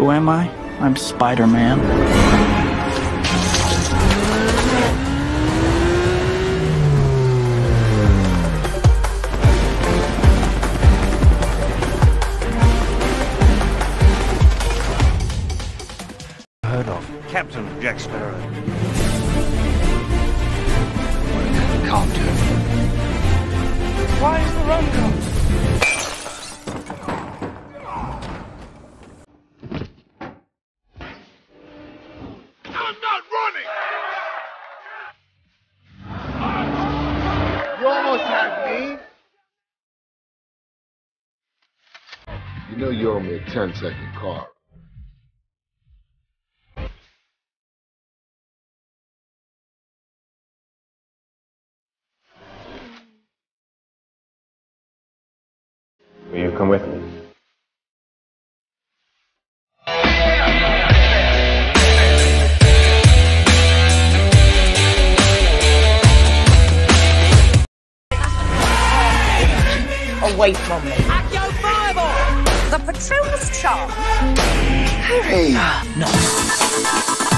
Who am I? I'm Spider-Man. Heard of Captain Jack Sparrow. Can't do. Why is the run come? I'm not running! You almost had me. You know you owe me a 10-second card. Will you come with me? Away from me. Accio Fireball! The Patronus charm. Hey! No.